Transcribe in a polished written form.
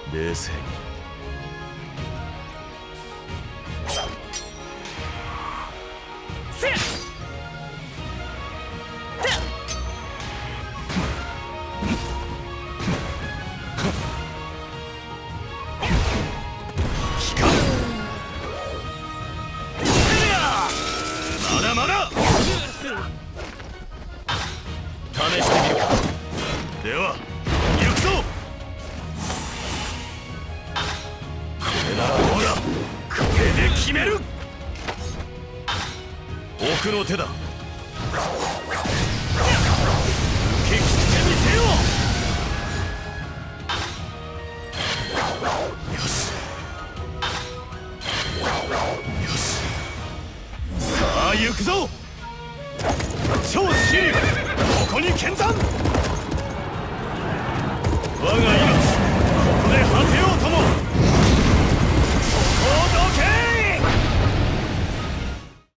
冷静に。 せっまだまだ試してみるか。では行くぞ。これならどうだ。これで決める。奥の手だ。受け切ってみせよ。よしよし、さあ行くぞ。超支流、ここに見参。我が命